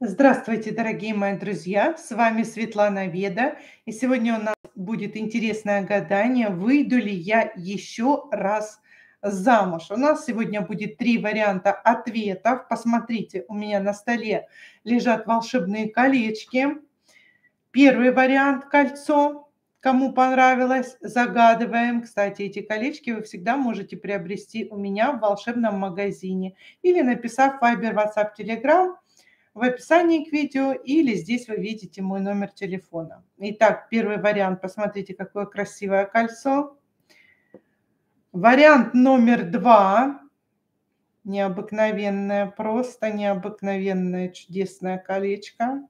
Здравствуйте, дорогие мои друзья! С вами Светлана Веда. И сегодня у нас будет интересное гадание, выйду ли я еще раз замуж. У нас сегодня будет 3 варианта ответов. Посмотрите, у меня на столе лежат волшебные колечки. Первый вариант – кольцо. Кому понравилось, загадываем. Кстати, эти колечки вы всегда можете приобрести у меня в волшебном магазине или написав Viber, WhatsApp, Telegram в описании к видео, или здесь вы видите мой номер телефона. Итак, первый вариант. Посмотрите, какое красивое кольцо. Вариант номер 2. Необыкновенное, просто необыкновенное, чудесное колечко.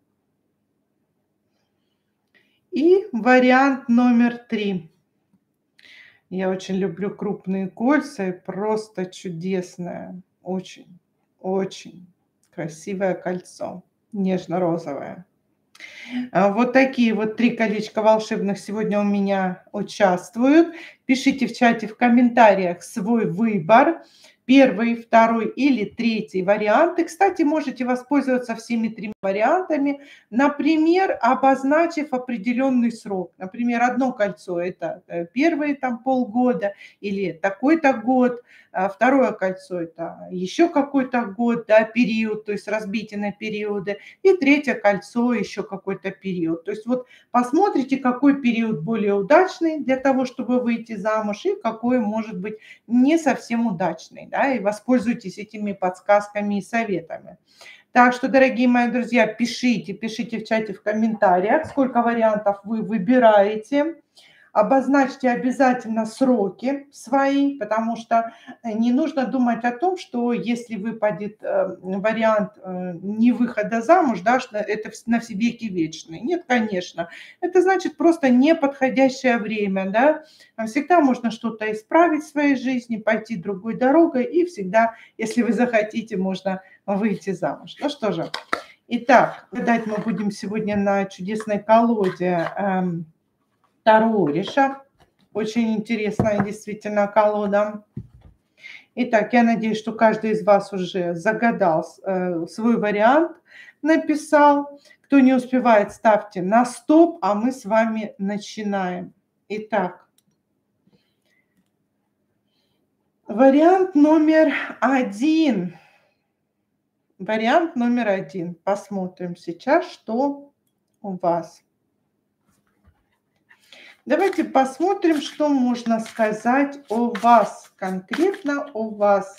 И вариант номер 3. Я очень люблю крупные кольца, и просто чудесное, очень, очень красивое кольцо, нежно-розовое. Вот такие вот 3 колечка волшебных сегодня у меня участвуют. Пишите в чате, в комментариях свой выбор. Первый, второй или третий варианты. Кстати, можете воспользоваться всеми 3 вариантами, например, обозначив определенный срок. Например, одно кольцо – это первые там полгода или такой-то год, а второе кольцо – это еще какой-то год, да, период, то есть разбитие на периоды, и третье кольцо еще какой-то период. То есть вот посмотрите, какой период более удачный для того, чтобы выйти замуж, и какой может быть не совсем удачный, да, и воспользуйтесь этими подсказками и советами. Так что, дорогие мои друзья, пишите в чате, в комментариях, сколько вариантов вы выбираете. Обозначьте обязательно сроки свои, потому что не нужно думать о том, что если выпадет вариант не выхода замуж, да, что это на все веки вечный. Нет, конечно. Это значит просто неподходящее время. Да? Всегда можно что-то исправить в своей жизни, пойти другой дорогой, и всегда, если вы захотите, можно выйти замуж. Ну что же, итак, гадать мы будем сегодня на чудесной колоде Таро Ориша. Очень интересная действительно колода. Итак, я надеюсь, что каждый из вас уже загадал свой вариант, написал. Кто не успевает, ставьте на стоп, а мы с вами начинаем. Итак, вариант номер 1. Вариант номер 1. Посмотрим сейчас, что у вас. Давайте посмотрим, что можно сказать о вас, конкретно о вас.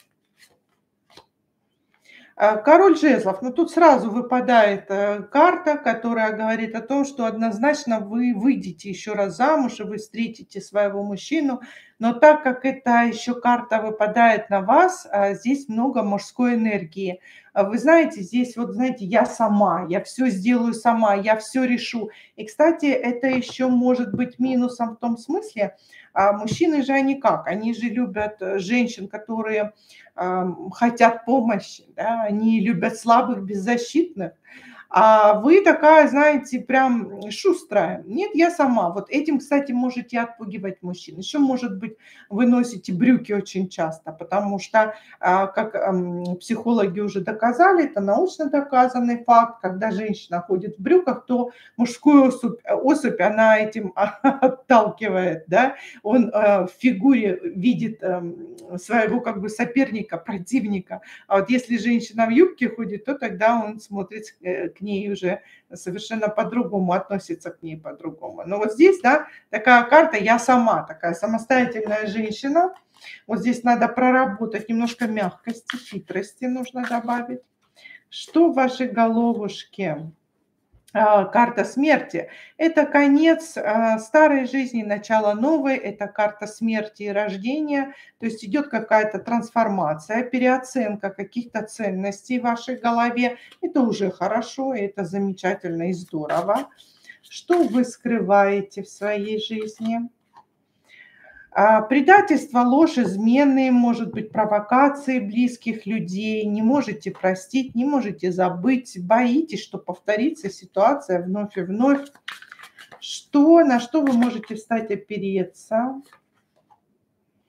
Король жезлов. Ну, тут сразу выпадает карта, которая говорит о том, что однозначно вы выйдете еще раз замуж, и вы встретите своего мужчину. Но так как эта еще карта выпадает на вас, здесь много мужской энергии. Вы знаете, здесь вот, знаете, я сама, я все сделаю сама, я все решу. И, кстати, это еще может быть минусом в том смысле, мужчины же они как? Они же любят женщин, которые хотят помощи, да, они любят слабых, беззащитных. А вы такая, знаете, прям шустрая. Нет, я сама. Вот этим, кстати, можете отпугивать мужчин. Еще, может быть, вы носите брюки очень часто, потому что, как психологи уже доказали, это научно доказанный факт, когда женщина ходит в брюках, то мужскую особь она этим отталкивает, да, он в фигуре видит своего как бы соперника, противника. А вот если женщина в юбке ходит, то тогда он смотрит к ней уже совершенно по-другому, относится к ней по-другому. Но вот здесь, да, такая карта «я сама», такая самостоятельная женщина. Вот здесь надо проработать немножко мягкости, хитрости нужно добавить. Что в вашей головушке? Карта смерти – это конец старой жизни, начало новой, это карта смерти и рождения, то есть идет какая-то трансформация, переоценка каких-то ценностей в вашей голове. Это уже хорошо, это замечательно и здорово. Что вы скрываете в своей жизни? Предательство, ложь, измены, может быть, провокации близких людей, не можете простить, не можете забыть, боитесь, что повторится ситуация вновь и вновь. На что вы можете встать опереться?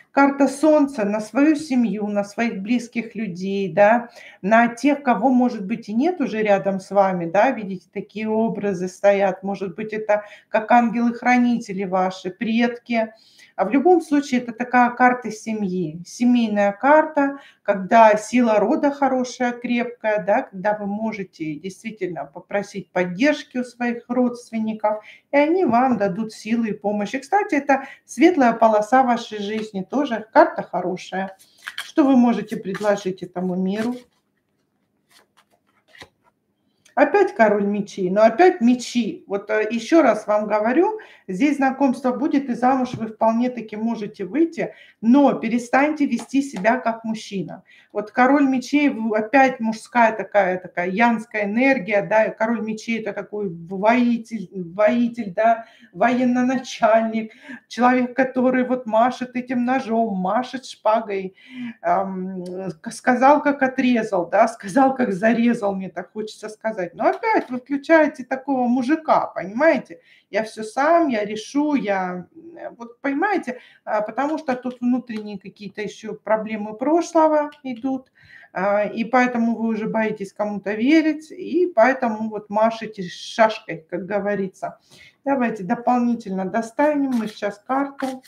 Карта Солнца на свою семью, на своих близких людей, да, на тех, кого, может быть, и нет уже рядом с вами, да, видите, такие образы стоят, может быть, это как ангелы-хранители ваши, предки. А в любом случае это такая карта семьи, семейная карта, когда сила рода хорошая, крепкая, да, когда вы можете действительно попросить поддержки у своих родственников, и они вам дадут силы и помощь. И, кстати, это светлая полоса вашей жизни, тоже карта хорошая. Что вы можете предложить этому миру? Опять король мечей, но опять мечи. Вот еще раз вам говорю, здесь знакомство будет, и замуж вы вполне таки можете выйти, но перестаньте вести себя как мужчина. Вот король мечей, опять мужская такая янская энергия, да, и король мечей это такой воитель, да, военноначальник, человек, который вот машет этим ножом, машет шпагой, сказал, как отрезал, да, сказал, как зарезал, мне так хочется сказать. Но опять вы включаете такого мужика, понимаете? Я все сам, я решу, вот понимаете, потому что тут внутренние какие-то еще проблемы прошлого идут, и поэтому вы уже боитесь кому-то верить, и поэтому вот машете шашкой, как говорится. Давайте дополнительно достанем мы сейчас карту.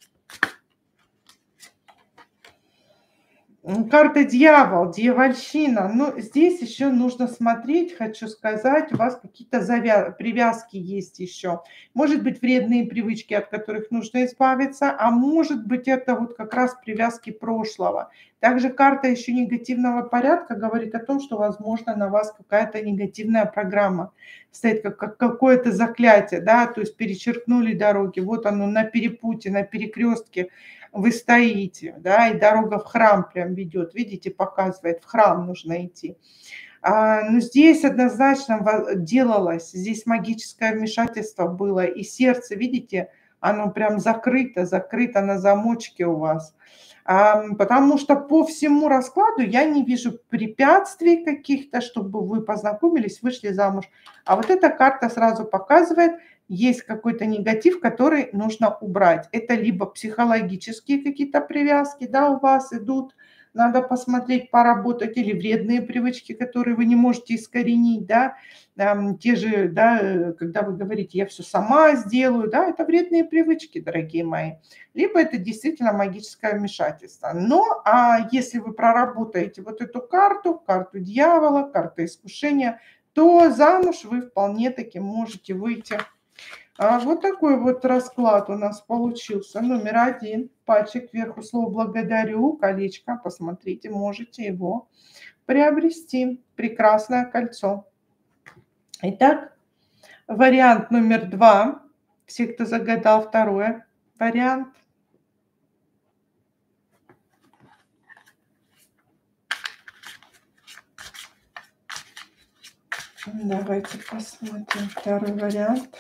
Карта дьявол, дьявольщина. Но здесь еще нужно смотреть, хочу сказать, у вас какие-то привязки есть еще. Может быть, вредные привычки, от которых нужно избавиться, а может быть, это вот как раз привязки прошлого. Также карта еще негативного порядка говорит о том, что, возможно, на вас какая-то негативная программа стоит, как какое-то заклятие, да, то есть перечеркнули дороги, вот оно на перепутье, на перекрестке вы стоите, да, и дорога в храм прям ведет, видите, показывает, в храм нужно идти. Но здесь однозначно делалось, здесь магическое вмешательство было, и сердце, видите, оно прям закрыто на замочке у вас. Потому что по всему раскладу я не вижу препятствий каких-то, чтобы вы познакомились, вышли замуж. А вот эта карта сразу показывает, есть какой-то негатив, который нужно убрать. Это либо психологические какие-то привязки, да, у вас идут, надо посмотреть, поработать, или вредные привычки, которые вы не можете искоренить, да, те же, да, когда вы говорите, я все сама сделаю, да, это вредные привычки, дорогие мои. Либо это действительно магическое вмешательство. Но, если вы проработаете вот эту карту дьявола, карту искушения, то замуж вы вполне таки можете выйти. Вот такой вот расклад у нас получился. Номер 1. Пальчик вверху, слово благодарю, колечко. Посмотрите, можете его приобрести. Прекрасное кольцо. Итак, вариант номер 2. Все, кто загадал второй вариант. Давайте посмотрим второй вариант.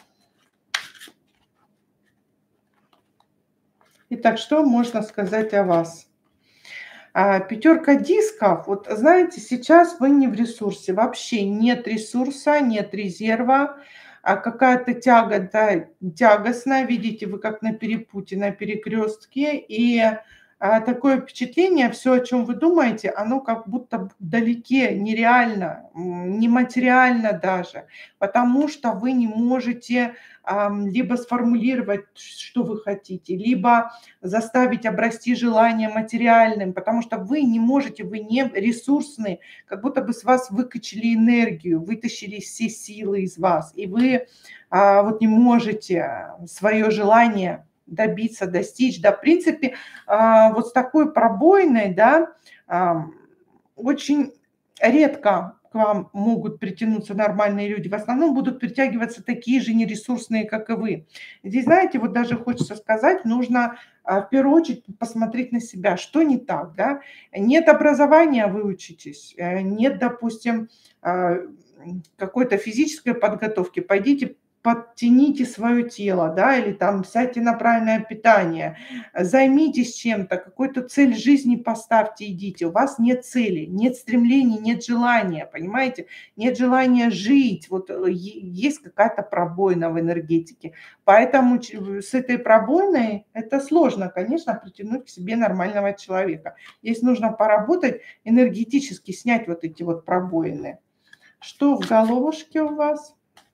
Итак, что можно сказать о вас? Пятерка дисков. Вот знаете, сейчас вы не в ресурсе. Вообще нет ресурса, нет резерва. Какая-то тяга, да, тягостная. Видите, вы как на перепутье, на перекрестке. И такое впечатление, все, о чем вы думаете, оно как будто вдалеке, нереально, нематериально даже. Потому что вы не можете либо сформулировать, что вы хотите, либо заставить обрасти желание материальным, потому что вы не можете, вы не ресурсны, как будто бы с вас выкачали энергию, вытащили все силы из вас, и вы вот не можете свое желание добиться, достичь. Да, в принципе, вот с такой пробоиной, да, очень редко к вам могут притянуться нормальные люди. В основном будут притягиваться такие же нересурсные, как и вы. Здесь, знаете, вот даже хочется сказать, нужно в первую очередь посмотреть на себя, что не так, да. Нет образования, вы учитесь, нет, допустим, какой-то физической подготовки, пойдите подтяните свое тело, да, или там сядьте на правильное питание, займитесь чем-то, какую-то цель жизни поставьте, идите. У вас нет цели, нет стремлений, нет желания, понимаете? Нет желания жить. Вот есть какая-то пробоина в энергетике. Поэтому с этой пробоиной это сложно, конечно, притянуть к себе нормального человека. Здесь нужно поработать энергетически, снять вот эти вот пробоины. Что в головушке у вас?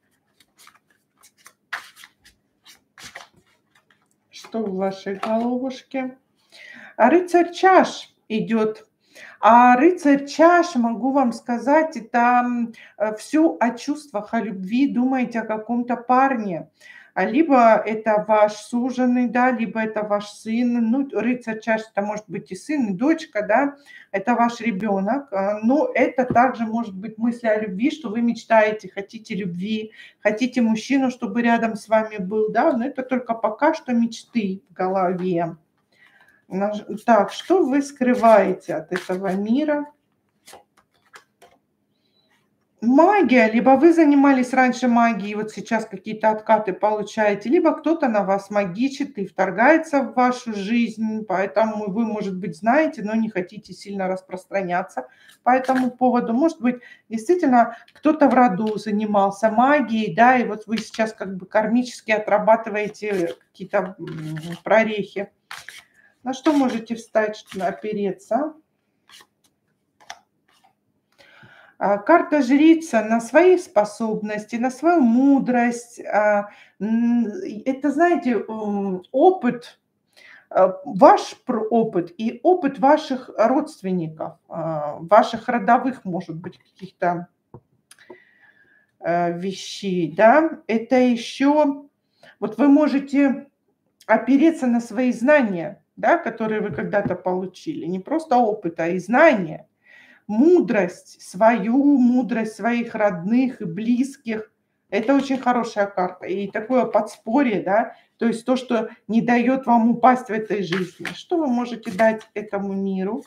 Что в вашей головушке? А рыцарь чаш идет. А рыцарь чаш, могу вам сказать, это все о чувствах, о любви, думаете о каком-то парне. Либо это ваш суженый, да, либо это ваш сын. Ну, рыцарь чаш, это может быть и сын, и дочка, да, это ваш ребенок. Но это также может быть мысли о любви, что вы мечтаете, хотите любви, хотите мужчину, чтобы рядом с вами был, да, но это только пока что мечты в голове. Так, что вы скрываете от этого мира? Магия, либо вы занимались раньше магией, вот сейчас какие-то откаты получаете, либо кто-то на вас магичит и вторгается в вашу жизнь, поэтому вы, может быть, знаете, но не хотите сильно распространяться по этому поводу. Может быть, действительно, кто-то в роду занимался магией, да, и вот вы сейчас как бы кармически отрабатываете какие-то прорехи. На что можете встать, опереться? Карта жрица на свои способности, на свою мудрость. Это, знаете, опыт, ваш опыт и опыт ваших родственников, ваших родовых, может быть, каких-то вещей, да. Это еще, вот вы можете опереться на свои знания, да, которые вы когда-то получили. Не просто опыт, а и знания. Мудрость, свою мудрость своих родных и близких. Это очень хорошая карта. И такое подспорье, да, то есть то, что не дает вам упасть в этой жизни. Что вы можете дать этому миру?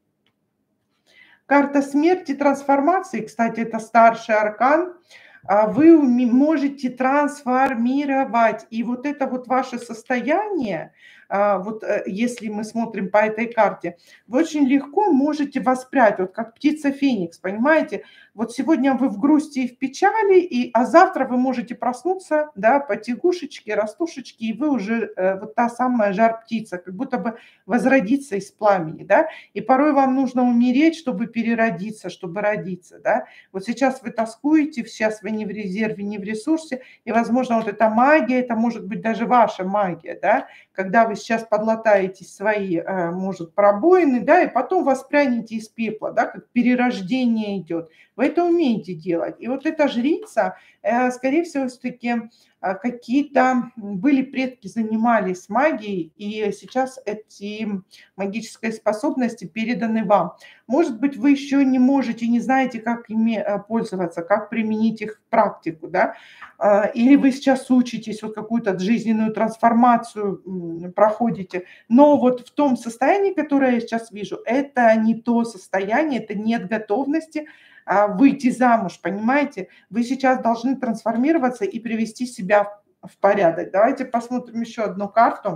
Карта смерти, трансформации, кстати, это старший аркан. Вы можете трансформировать. И вот это вот ваше состояние, вот если мы смотрим по этой карте, вы очень легко можете воспрять, вот как птица Феникс, понимаете? Вот сегодня вы в грусти и в печали, а завтра вы можете проснуться, да, потягушечки, растушечки, и вы уже вот та самая жар-птица, как будто бы возродиться из пламени, да? И порой вам нужно умереть, чтобы переродиться, чтобы родиться, да. Вот сейчас вы тоскуете, сейчас вы не в резерве, не в ресурсе, и, возможно, вот эта магия, это может быть даже ваша магия, да, когда вы сейчас подлатаете свои, может, пробоины, да, и потом воспрянете из пепла, да, как перерождение идет. Вы это умеете делать. И вот эта жрица, скорее всего, все-таки какие-то были предки, занимались магией, и сейчас эти магические способности переданы вам. Может быть, вы еще не можете, не знаете, как ими пользоваться, как применить их в практику, да, или вы сейчас учитесь, вот какую-то жизненную трансформацию проходите, но вот в том состоянии, которое я сейчас вижу, это не то состояние, это нет готовности выйти замуж, понимаете? Вы сейчас должны трансформироваться и привести себя в порядок. Давайте посмотрим еще одну карту.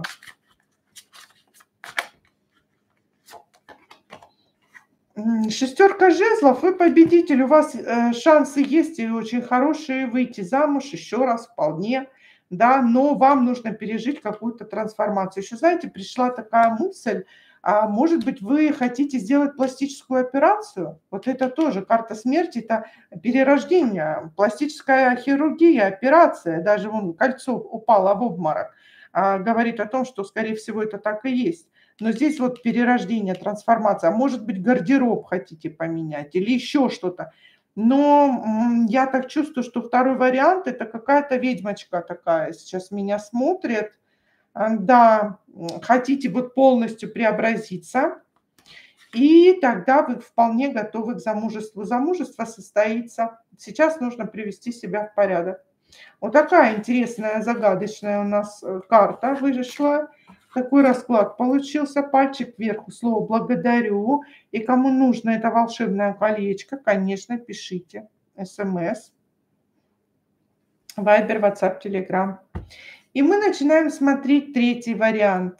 Шестерка жезлов, вы победитель, у вас шансы есть и очень хорошие выйти замуж еще раз вполне, да, но вам нужно пережить какую-то трансформацию. Еще, знаете, пришла такая мысль, может быть, вы хотите сделать пластическую операцию? Вот это тоже карта смерти, это перерождение, пластическая хирургия, операция, даже вон кольцо упало в обморок, говорит о том, что, скорее всего, это так и есть. Но здесь вот перерождение, трансформация. Может быть, гардероб хотите поменять или еще что-то. Но я так чувствую, что второй вариант- это какая-то ведьмочка такая сейчас меня смотрит. Да, хотите вот полностью преобразиться, и тогда вы вполне готовы к замужеству. Замужество состоится. Сейчас нужно привести себя в порядок. Вот такая интересная, загадочная у нас карта вышла. Такой расклад получился. Пальчик вверх, слово «благодарю». И кому нужно это волшебное колечко, конечно, пишите смс. Вайбер, WhatsApp, Telegram. И мы начинаем смотреть третий вариант.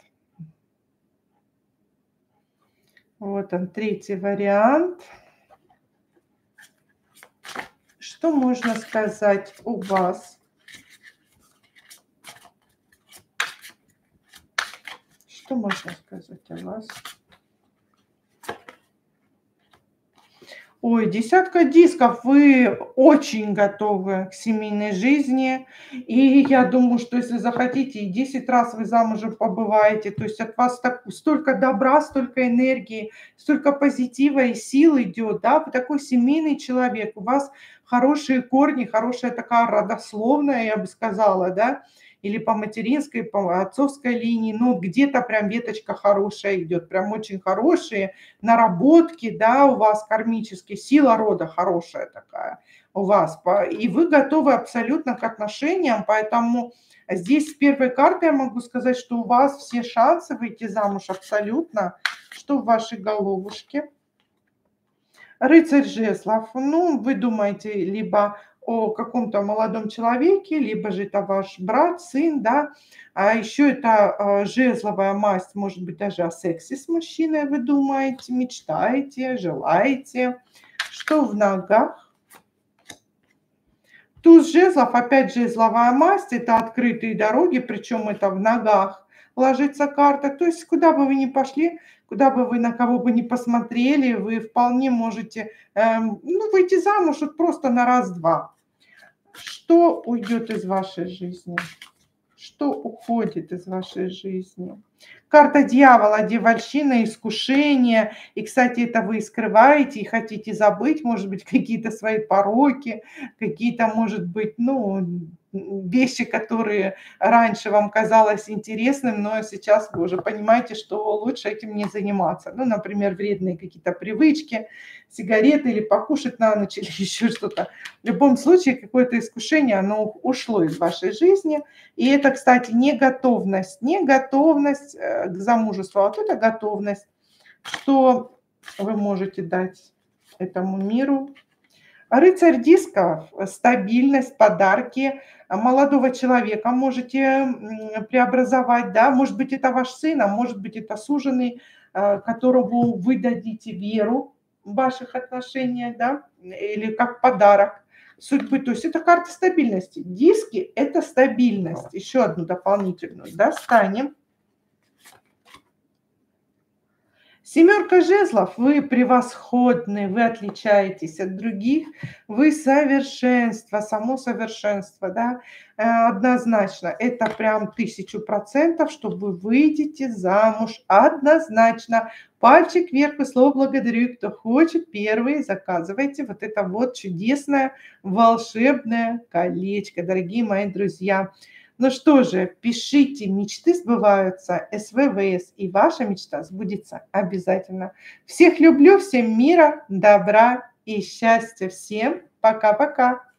Вот он, третий вариант. Что можно сказать у вас? Что можно сказать о вас? Ой, десятка дисков. Вы очень готовы к семейной жизни. И я думаю, что если захотите, и 10 раз вы замужем побываете. То есть от вас столько добра, столько энергии, столько позитива и сил идет. Да? Вы такой семейный человек. У вас хорошие корни, хорошая такая родословная, я бы сказала, да, или по материнской, по отцовской линии, ну, где-то прям веточка хорошая идет, прям очень хорошие наработки, да, у вас кармические, сила рода хорошая такая у вас, и вы готовы абсолютно к отношениям, поэтому здесь с первой карты я могу сказать, что у вас все шансы выйти замуж абсолютно, что в вашей головушке. Рыцарь жезлов. Ну, вы думаете либо о каком-то молодом человеке, либо же это ваш брат, сын, да. А еще это жезловая масть, может быть, даже о сексе с мужчиной вы думаете, мечтаете, желаете. Что в ногах? Туз жезлов, опять жезловая масть, это открытые дороги, причем это в ногах ложится карта. То есть куда бы вы ни пошли, куда бы вы на кого бы ни посмотрели, вы вполне можете ну, выйти замуж вот просто на раз-два. Что уйдет из вашей жизни? Что уходит из вашей жизни? Карта дьявола, дьявольщина, искушение. И, кстати, это вы скрываете и хотите забыть, может быть, какие-то свои пороки, какие-то, может быть, ну, вещи, которые раньше вам казалось интересным, но сейчас вы уже понимаете, что лучше этим не заниматься. Ну, например, вредные какие-то привычки, сигареты или покушать на ночь или еще что-то. В любом случае, какое-то искушение, оно ушло из вашей жизни. И это, кстати, не готовность, к замужеству, а вот это готовность, что вы можете дать этому миру. Рыцарь дисков, стабильность, подарки молодого человека можете преобразовать, да, может быть, это ваш сын, а может быть, это суженый, которому вы дадите веру в ваших отношениях, да, или как подарок судьбы. То есть это карта стабильности. Диски – это стабильность. Еще одну дополнительную достанем. Семерка жезлов, вы превосходны, вы отличаетесь от других, вы совершенство, само совершенство, да, однозначно, это прям 1000%, что вы выйдете замуж, однозначно. Пальчик вверх и слово благодарю, кто хочет, первые заказывайте вот это вот чудесное волшебное колечко, дорогие мои друзья. Ну что же, пишите, мечты сбываются, СВВС, и ваша мечта сбудется обязательно. Всех люблю, всем мира, добра и счастья. Всем пока-пока.